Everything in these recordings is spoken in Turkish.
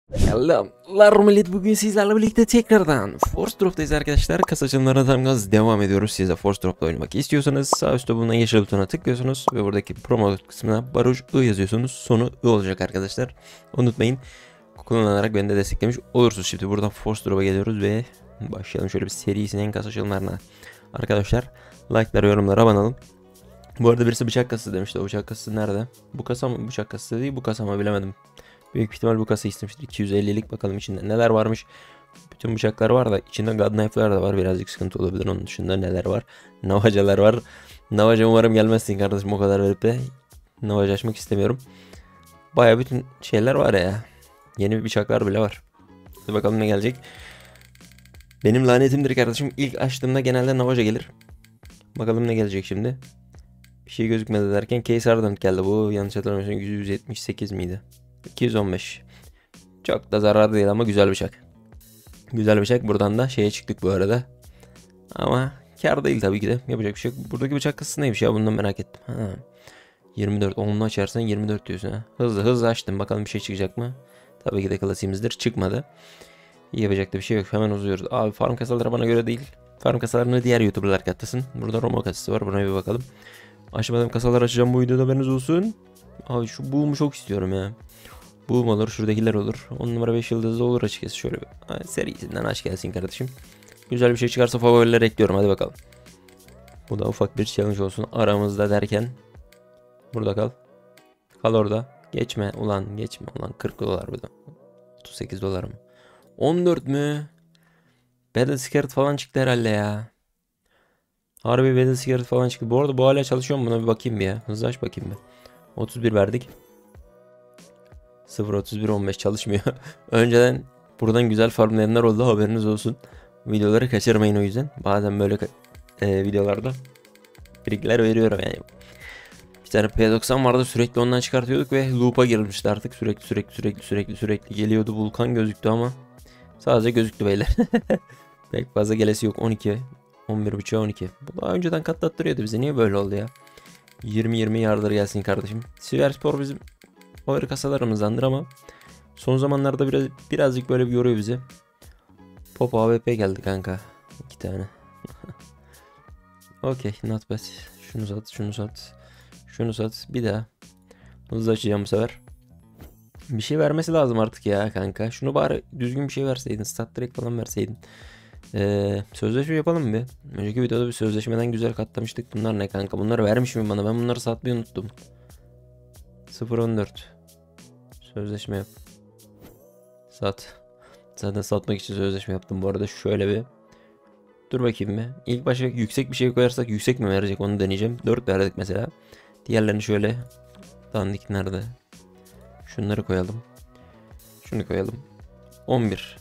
Selamlar millet, bugün sizlerle birlikte tekrardan Force Drop'tayız arkadaşlar. Kasa açılımlarına tam gaz devam ediyoruz. Siz de Force Drop'la oynamak istiyorsanız sağ üstte bulunan yeşil butona tıklıyorsunuz ve buradaki promo kısmına Baruj I yazıyorsunuz. Sonu I olacak arkadaşlar. Unutmayın, kullanarak beni de desteklemiş olursunuz. Şimdi buradan Force Drop'a geliyoruz ve başlayalım şöyle bir serisinin en kasa açılımlarına. Arkadaşlar like'lara, yorumlara abanalım. Bu arada birisi bıçak kasası demişti. O bıçak kasası nerede? Bu kasa mı? Bıçak kasası değil, bu kasa mı bilemedim. Büyük ihtimal bu kasa istemiştir. 250'lik, bakalım içinde neler varmış. Bütün bıçaklar var da içinde God Knife'lar da var. Birazcık sıkıntı olabilir. Onun dışında neler var? Navacalar var. Navaca umarım gelmezsin kardeşim, o kadar verip de navaca açmak istemiyorum. Baya bütün şeyler var ya. Yeni bıçaklar bile var. Hadi bakalım ne gelecek. Benim lanetimdir kardeşim. İlk açtığımda genelde navaca gelir. Bakalım ne gelecek şimdi. Bir şey gözükmedi derken Case Ardent geldi. Bu yanlış hatırlamıyorsam 178 miydi? 215. Çok da zarar değil ama güzel bıçak. Güzel bıçak. Buradan da şeye çıktık bu arada. Ama kar değil tabii ki de. Yapacak bir şey yok. Buradaki bıçak kısası neymiş ya? Bundan merak ettim. Ha. 24. Onunla açarsan 24 diyorsun ha. Hızlı açtım. Bakalım bir şey çıkacak mı? Tabii ki de klasiğimizdir. Çıkmadı. Yapacak da bir şey yok. Hemen uzuyoruz. Abi farm kasaları bana göre değil. Farm kasalarını diğer YouTuber'lar katlasın. Burada Roma kasası var. Buna bir bakalım. Açmadığım kasalar açacağım bu videoda, haberiniz olsun. Abi şu boom'u çok istiyorum ya. Boom olur, şuradakiler olur. 10 numara 5 yıldızlı olur açıkçası. Şöyle bir serisinden aç gelsin kardeşim. Güzel bir şey çıkarsa favorileri ekliyorum, hadi bakalım. Bu da ufak bir challenge olsun aramızda derken. Burada kal. Kal orada. Geçme ulan, geçme ulan. 40 dolar bu da. 38 dolar mı? 14 mü? Battle Scared falan çıktı herhalde ya. Harbi Battle Scared falan çıktı. Bu arada bu hala çalışıyor mu? Buna bir bakayım bir ya. Hızlı aç bakayım bir. 31 verdik. 0.31.15 çalışmıyor. Önceden buradan güzel farmlayanlar oldu, haberiniz olsun. Videoları kaçırmayın o yüzden. Bazen böyle videolarda trikler veriyorum yani. Bir tane P90 vardı, sürekli ondan çıkartıyorduk ve loop'a girmişti artık. Sürekli geliyordu. Vulkan gözüktü ama sadece gözüktü beyler. Pek fazla gelesi yok. 12. 11.5'a 12. Bu daha önceden katlattırıyordu bize. Niye böyle oldu ya? 20 yardır gelsin kardeşim. Siverspor bizim favori kasalarımızdandır ama son zamanlarda birazcık böyle bir yoruyor bizi. Pop AWP geldi kanka. 2 tane. Okey, not bad. Şunu sat. Bir daha. Hızlı açacağım bu sefer. Bir şey vermesi lazım artık ya kanka. Şunu bari düzgün bir şey verseydin. Stat direkt falan verseydin. Sözleşme yapalım mı bir? Önceki videoda bir sözleşmeden güzel katlamıştık. Bunlar ne kanka? Bunları vermiş mi bana? Ben bunları satmayı unuttum. 0.14. Sözleşme yap. Sat. Zaten satmak için sözleşme yaptım bu arada. Şöyle bir. Dur bakayım bir. İlk başta yüksek bir şey koyarsak yüksek mi verecek, onu deneyeceğim. 4 verdik mesela. Diğerlerini şöyle. Dandik nerede? Şunları koyalım. Şunu koyalım. 11.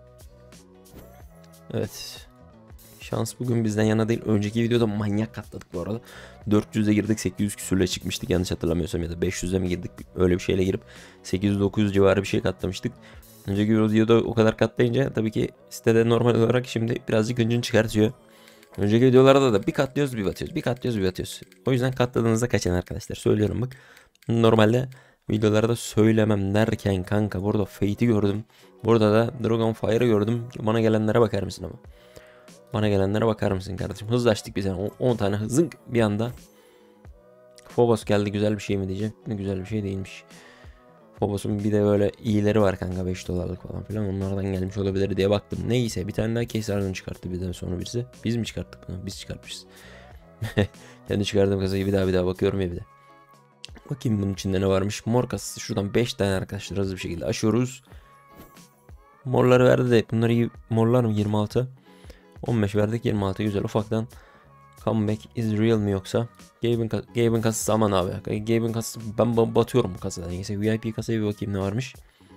Evet. Şans bugün bizden yana değil. Önceki videoda manyak katladık bu arada. 400'e girdik, 800 küsürle çıkmıştık yanlış hatırlamıyorsam, ya da 500'e mi girdik, öyle bir şeyle girip 800-900 civarı bir şey katlamıştık. Önceki videoda o kadar katlayınca tabii ki sitede normal olarak şimdi birazcık hıncını çıkartıyor. Önceki videolarda da bir katlıyoruz bir batıyoruz. Bir katlıyoruz bir batıyoruz. O yüzden katladığınızda kaçın arkadaşlar. Söylüyorum bak. Normalde videolarda söylemem derken kanka burada Fate'i gördüm. Burada da Dragonfire'ı gördüm. Bana gelenlere bakar mısın ama? Bana gelenlere bakar mısın kardeşim? Hızlaştık biz yani. 10 tane hızın bir anda. Phobos geldi, güzel bir şey mi diyeceğim. Güzel bir şey değilmiş. Phobos'un bir de böyle iyileri var kanka, 5 dolarlık falan filan. Onlardan gelmiş olabilir diye baktım. Neyse bir tane daha Case'lerden çıkarttı birden sonra birisi. Biz mi çıkarttık bunu? Biz çıkartmışız. Kendi çıkardığım kasayı bir daha bakıyorum ya bir de. Bakayım bunun içinde ne varmış. Mor kasası. Şuradan 5 tane arkadaşlar hızlı bir şekilde açıyoruz. Morları verdi de bunları iyi. Morlar mı? 26. 15 verdik, 26 güzel. Ufaktan comeback is real mi yoksa? Gabe'in kasası aman abi. Gabe'in kasası, ben batıyorum bu kasada. Neyse VIP kasaya bir bakayım ne varmış.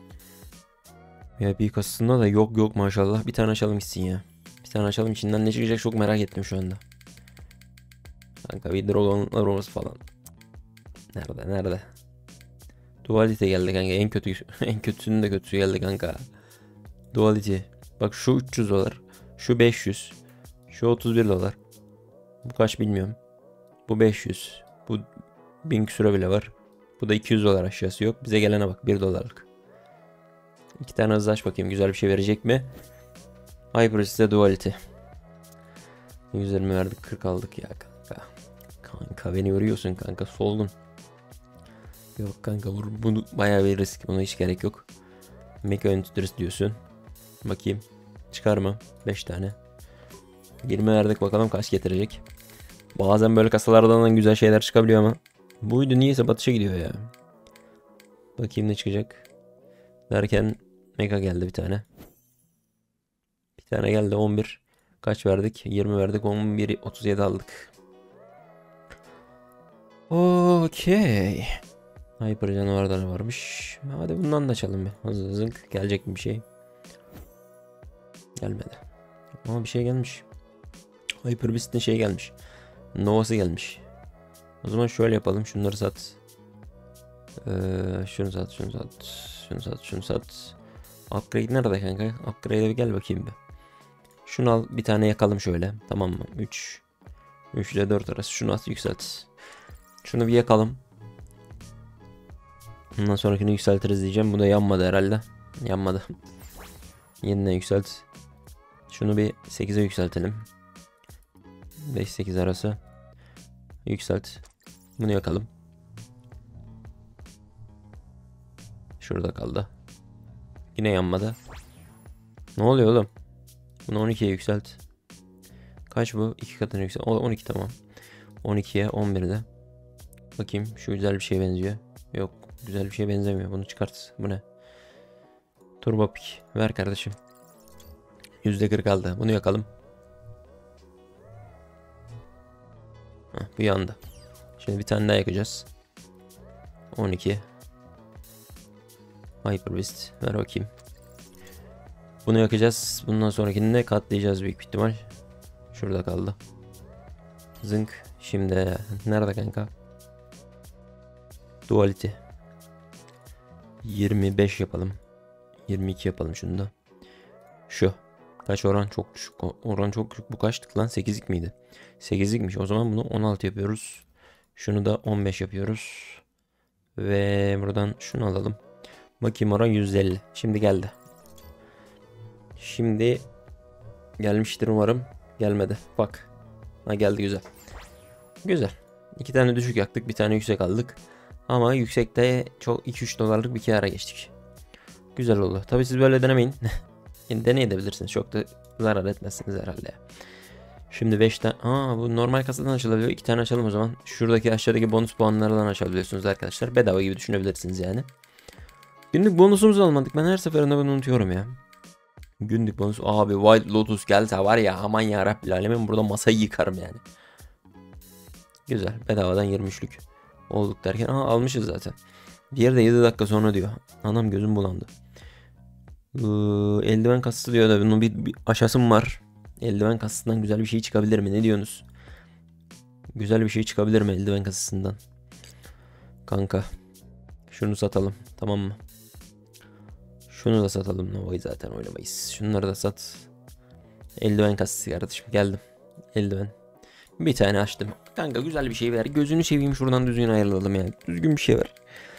VIP kasasında da yok maşallah. Bir tane açalım gitsin ya. Bir tane açalım, içinden ne çıkacak çok merak ettim şu anda. Kanka bir Dragon'lar olması falan. Nerede? Duality geldi kanka, en kötü en kötüsünün de kötüsü geldi kanka. Duality. Bak şu 300 dolar. Şu 500. Şu 31 dolar. Bu kaç bilmiyorum. Bu 500. Bu 1000 küsura bile var. Bu da 200 dolar, aşağısı yok. Bize gelene bak, 1 dolarlık. 2 tane hızlı aç bakayım. Güzel bir şey verecek mi? Hypers'te Duality. 120 verdik, 40 aldık ya kanka. Kanka beni yoruyorsun kanka, soldun. Yok kanka, bunu bayağı bir risk. Buna hiç gerek yok. Mecha Endurance diyorsun. Bakayım. Çıkar mı? 5 tane. 20 verdik, bakalım kaç getirecek. Bazen böyle kasalardan güzel şeyler çıkabiliyor ama. Buydu niyeyse batışa gidiyor ya. Bakayım ne çıkacak. Derken Mecha geldi bir tane. Bir tane geldi 11. Kaç verdik? 20 verdik. 11, 37 aldık. Okey. Hyper canavarlar varmış. Hadi bundan da açalım bir. Hızlı hızlı. Gelecek mi bir şey? Gelmedi. Ama bir şey gelmiş. Hyper Beast'in şey gelmiş. Nova'sı gelmiş. O zaman şöyle yapalım. Şunları sat. Şunu sat, şunu sat. Şunu sat, şunu sat. Upgrade nerede kanka? Upgrade'e bir gel bakayım bir. Şunu al, bir tane yakalım şöyle. Tamam mı? 3 ile 4 arası. Şunu at, yükselt. Şunu bir yakalım. Ondan sonrakini yükseltiriz diyeceğim. Bu da yanmadı herhalde. Yanmadı. Yeniden yükselt. Şunu bir 8'e yükseltelim. 5-8 arası. Yükselt. Bunu yakalım. Şurada kaldı. Yine yanmadı. Ne oluyor oğlum? Bunu 12'ye yükselt. Kaç bu? 2 katına yükselt. 12 tamam. 12'ye 11'de. Bakayım, şu güzel bir şeye benziyor. Yok, güzel bir şeye benzemiyor. Bunu çıkart. Bu ne? Turbo Pick. Ver kardeşim. %40 kaldı. Bunu yakalım. Heh, bu yandı. Şimdi bir tane daha yakacağız. 12. Hyper Beast. Ver bakayım. Bunu yakacağız. Bundan sonrakini de katlayacağız büyük ihtimal. Şurada kaldı. Zınk. Şimdi nerede kanka? Duality. 25 yapalım. 22 yapalım şunu da. Şu. Kaç oran? Çok düşük. Oran çok düşük. Bu kaçtık lan? 8'lik miydi? 8'likmiş. O zaman bunu 16 yapıyoruz. Şunu da 15 yapıyoruz. Ve buradan şunu alalım. Bakayım, oran %50. Şimdi geldi. Şimdi gelmiştir umarım. Gelmedi. Bak. Ha, geldi, güzel. Güzel. 2 tane düşük yaktık. Bir tane yüksek aldık. Ama yüksekte çok 2-3 dolarlık bir kâra geçtik. Güzel oldu. Tabi siz böyle denemeyin. Deneyebilirsiniz. Çok da zarar etmezsiniz herhalde. Şimdi 5 tane. Bu normal kasadan açılabiliyor. 2 tane açalım o zaman. Şuradaki aşağıdaki bonus puanlardan açabiliyorsunuz arkadaşlar. Bedava gibi düşünebilirsiniz yani. Günlük bonusumuzu almadık. Ben her seferinde bunu unutuyorum ya. Günlük bonus. Abi Wild Lotus gelse var ya, aman ya Rabbil Alemin, burada masayı yıkarım yani. Güzel. Bedavadan 23'lük olduk derken. Almışız zaten. Diğeri de 7 dakika sonra diyor. Anam, gözüm bulandı. Eldiven kasası diyor da bunun bir aşağısı var. Eldiven kasasından güzel bir şey çıkabilir mi? Ne diyorsunuz? Güzel bir şey çıkabilir mi eldiven kasasından? Kanka. Şunu satalım. Tamam mı? Şunu da satalım. Nova'yı zaten oynamayız. Şunları da sat. Eldiven kasası kardeşim. Geldim. Eldiven. Bir tane açtım. Kanka güzel bir şey ver. Gözünü seveyim, şuradan düzgün ayarladım yani. Düzgün bir şey ver.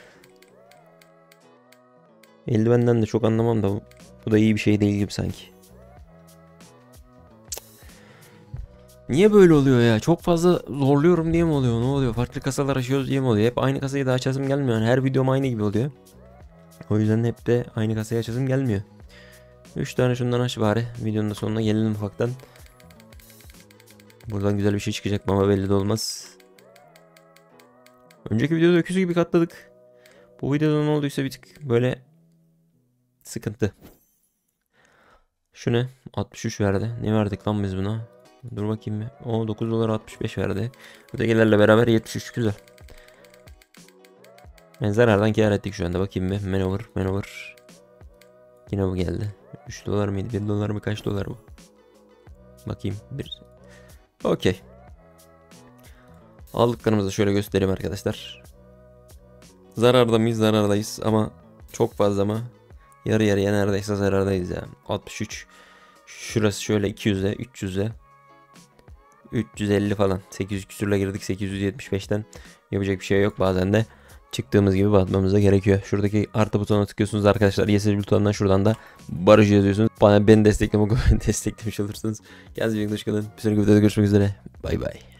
Eldivenden de çok anlamam da bu da iyi bir şey değil gibi sanki. Niye böyle oluyor ya? Çok fazla zorluyorum diye mi oluyor? Ne oluyor? Farklı kasalar açıyoruz diye mi oluyor? Hep aynı kasayı da açasım gelmiyor. Yani her videom aynı gibi oluyor. O yüzden hep de aynı kasayı açasım gelmiyor. 3 tane şundan aç bari. Videonun da sonuna gelelim ufaktan. Buradan güzel bir şey çıkacak ama belli de olmaz. Önceki videoda öküzü gibi katladık. Bu videoda ne olduysa bir tık böyle sıkıntı. Şu ne? 63 verdi. Ne verdik lan biz buna? Dur bakayım bir. O 9 dolar 65 verdi. Ötekilerle beraber 73, güzel. Ben zarardan kâr ettik şu anda. Bakayım bir. Maneuver. Yine bu geldi. 3 dolar mıydı? 1 dolar mı? Kaç dolar bu? Bakayım. 1. Okey. Aldıklarımızı şöyle göstereyim arkadaşlar. Zararda mıyız? Zarardayız ama çok fazla mı? Yarı yarıya neredeyse zarardayız ya. 63. Şurası şöyle 200'e, 300'e. 350 falan. 800 küsürle girdik. 875'ten yapacak bir şey yok. Bazen de çıktığımız gibi batmamız da gerekiyor. Şuradaki artı butonuna tıklıyorsunuz arkadaşlar. Yeşil butonundan şuradan da Barış yazıyorsunuz. Beni desteklemek desteklemiş olursunuz. Kendinize iyi bakın. Bir sonraki videoda görüşmek üzere. Bay bay.